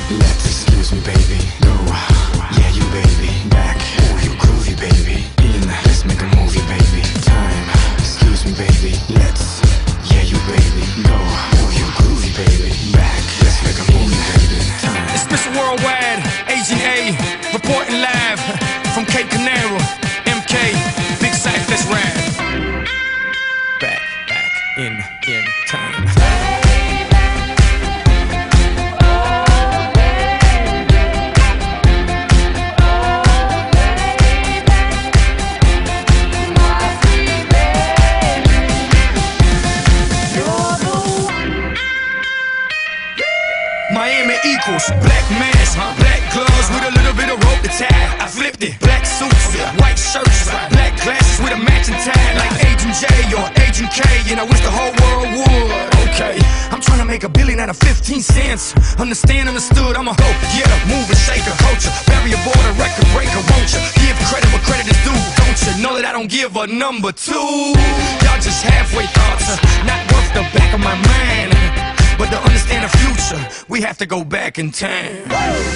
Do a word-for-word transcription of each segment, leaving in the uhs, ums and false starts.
Let's excuse me, baby. Go, yeah, you baby. Back, oh, you groovy, baby. In, let's make a movie, baby. Time, excuse me, baby. Let's, yeah, you baby. Go, oh, you groovy, baby. Back, let's make a movie, baby. Time. It's Mister Worldwide, Agent A, reporting live from Cape Canaveral. M K, Big Cypher, let's ride. Back, back, in, in time. Miami equals black mask, black gloves with a little bit of rope to tie. I flipped it, black suits, white shirts, black glasses with a matching tie, like Agent J or Agent K, and I wish the whole world would. Okay, I'm trying to make a billion out of fifteen cents. Understand, understood, I'm a hoe, yeah, mover, shaker, culture, barrier border, record breaker, won't you? Give credit where credit is due, don't you? Know that I don't give a number two. Y'all just halfway thoughts, not worth the back of my mind. But to understand the future, we have to go back in time.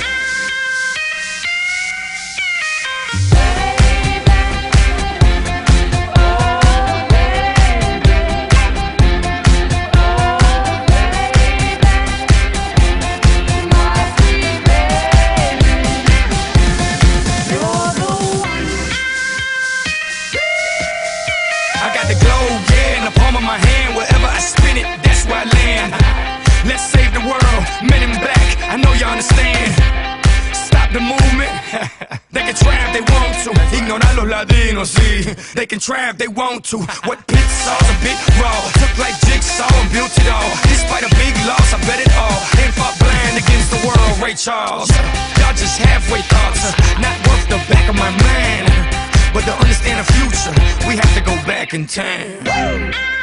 I got the globe, yeah, in the palm of my hand. Wherever I spin it, that's where I land. Let's save the world, men in black, I know you understand. Stop the movement. They can try if they want to. Ignorar los latinos, sí. They can try if they want to. What pit saw's a bit raw. Took like jigsaw and built it all. Despite a big loss, I bet it all. And fought blind against the world, Ray Charles. Y'all just halfway thoughts, not worth the back of my mind. But to understand the future, we have to go back in time.